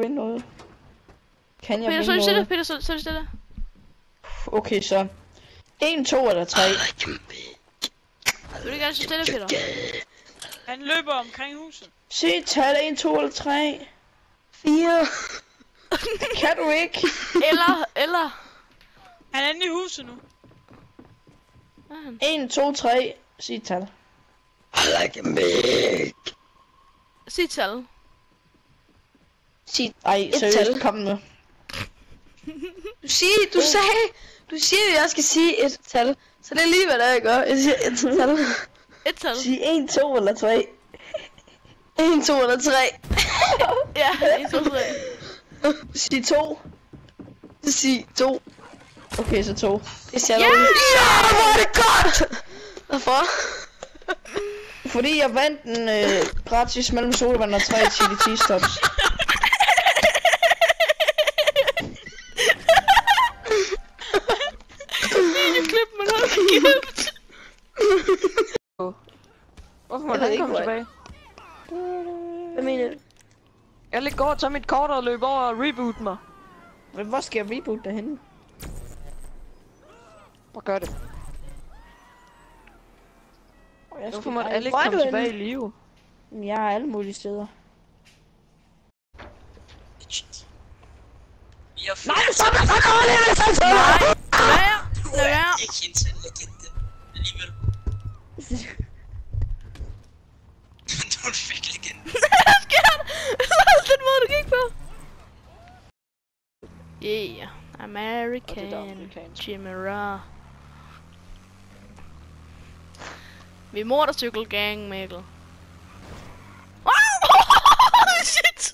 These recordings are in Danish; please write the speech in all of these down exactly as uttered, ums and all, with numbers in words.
vinde noget? Kan jeg Peter, vinde så er det stille. noget? Peter, så, så er det stille. Okay, så. en, to eller tre? Vil du gerne så stille, Peter? Han løber omkring huset. Se tal, en, to eller tre? fire. Kan du ikke? Eller, eller... Han er inde i huset nu. en, to, tre. Sig tal. I like a meg. Sig tal. Sig Ej, et seriøst, tal. kom nu. Du siger, du sagde, du siger, at jeg skal sige et tal. Så det er lige, hvad det er, jeg gør. Jeg siger et tal. Et tal. Sig en, to eller tre. en, to eller tre. Ja, en, to, tre. Sig to. Sig to. Okay, så to. Det siger du. Ja, hvor er det godt! Hvorfor? Fordi jeg vandt en øh, gratis mellem sodavand og tre chili cheese tops. Klip mig noget kæft. Hvorfor må Jeg ved han ikke, komme hvor- tilbage? Hvad mener du? Jeg vil gå og tage mit kort og løbe over og reboot mig. Men hvor skal jeg reboot derhenne? Hvor gør det? Jeg Hvorfor må Ej, alle ikke hvor er komme du tilbage i henne? live? Jeg er alle mulige steder. Vi har Nej, så er der kommer lige med sådan. Nej, lad være. Lad være. ikke en til legende. Alligevel. Du fik legende. Hvad sker der? Så den måde, du gik på. Yeah, American amerikansk. Chimera. Vi er motorcykelgang, Mikkel. Shit!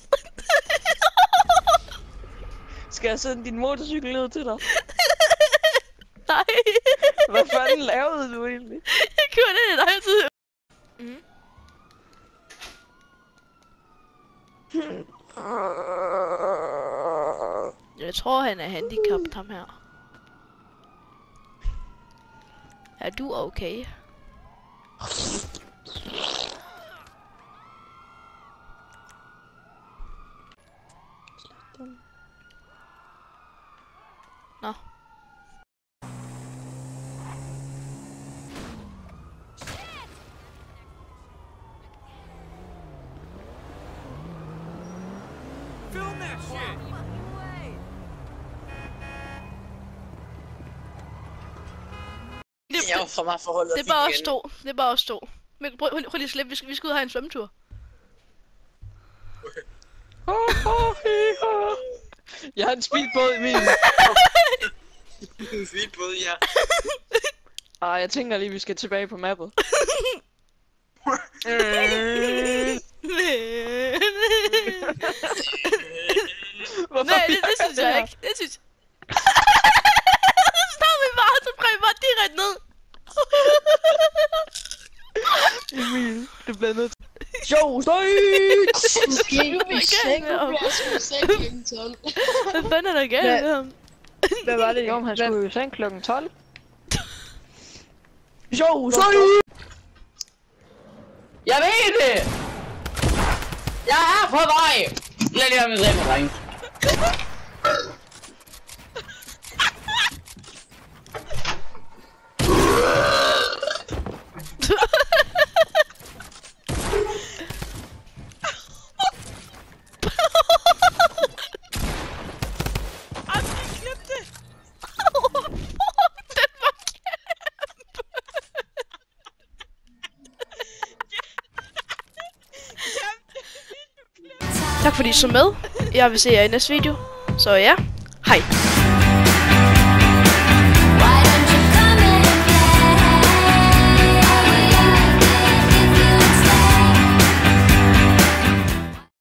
Skal jeg sende din motorcykel ned til dig? Nej. Hvad fanden lavede du egentlig? Jeg gjorde det en altid. Mm. Jeg tror, han er handicappet, ham her. Er du okay? Nå. Film that shit. Det, Jeg er jo for meget forholdet. det er bare os to. Det er bare os to. Men prøv, prøv, prøv lige at slippe. Vi skal, vi skal ud og have en svømmetur. Jeg har en speedbåd i min. Fint både, ja. Ej, jeg tænker lige, vi skal tilbage på mappet. Nej, det, det synes jeg ikke. Det synes jeg. Så står vi bare, så prøver vi bare direkte ned. Emil, du bliver nødt til. Jo, støj! Okay, du vil seng, du bliver sgu seng klokken tolv. Hvad fanden er der galt Hvad? med ham? Hvad var det? Jo, men han skulle jo i seng klokken tolv. Jo, støj! Jeg ved det! Jeg er på vej! Lad lige have min rem, dreng. Tak fordi I så med. Jeg vil se jer i næste video. Så ja, hej.